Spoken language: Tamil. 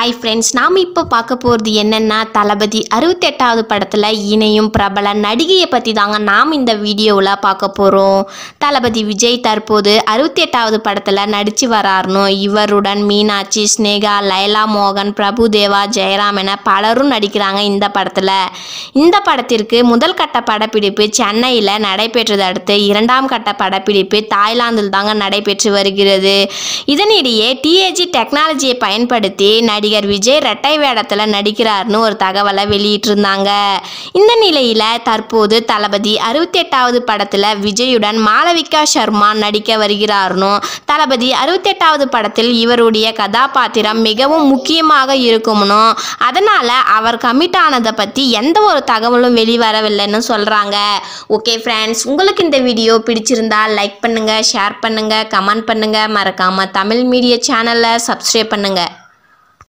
ஹாய் ஃப்ரெண்ட்ஸ், நாம் இப்போ பார்க்க போகிறது என்னென்னா தளபதி 68வது படத்தில் இணையும் பிரபல நடிகையை பற்றி தாங்க நாம் இந்த வீடியோவில் பார்க்க போகிறோம். தளபதி விஜய் தற்போது 68வது படத்தில் நடித்து வராருன்னு இவருடன் மீனாட்சி, ஸ்னேகா, லைலா மோகன், பிரபுதேவா, ஜெயராம் என பலரும் நடிக்கிறாங்க இந்த படத்தில். இந்த படத்திற்கு முதல் கட்ட படப்பிடிப்பு சென்னையில் நடைபெற்றதை அடுத்து இரண்டாம் கட்ட படப்பிடிப்பு தாய்லாந்தில் தாங்க நடைபெற்று வருகிறது. இதனிடையே டிஏஜி டெக்னாலஜியை பயன்படுத்தி நடிகர் விஜய் இரட்டை வேடத்தில் நடிக்கிறார்னு ஒரு தகவலை வெளியிட்டிருந்தாங்க. இந்த நிலையில் தற்போது தளபதி 68வது படத்தில் விஜயுடன் மாளவிகா சர்மா நடிக்க வருகிறார்னு, தளபதி 68வது படத்தில் இவருடைய கதாபாத்திரம் மிகவும் முக்கியமாக இருக்கும்னு, அதனால் அவர் கமிட் ஆனதை பற்றி எந்த ஒரு தகவலும் வெளிவரவில்லைன்னு சொல்கிறாங்க. ஓகே ஃப்ரெண்ட்ஸ், உங்களுக்கு இந்த வீடியோ பிடிச்சிருந்தா லைக் பண்ணுங்கள், ஷேர் பண்ணுங்கள், கமெண்ட் பண்ணுங்கள், மறக்காமல் தமிழ் மீடியா சேனலை சப்ஸ்கிரைப் பண்ணுங்கள்.